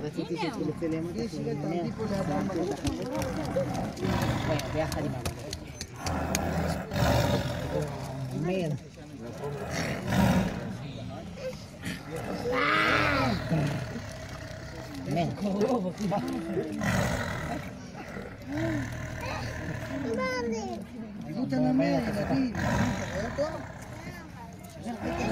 רציתי לצלם אותה. ביחד עם מאיר. מאיר. תראו את הנמר, ילדים. אתה רואה אותו?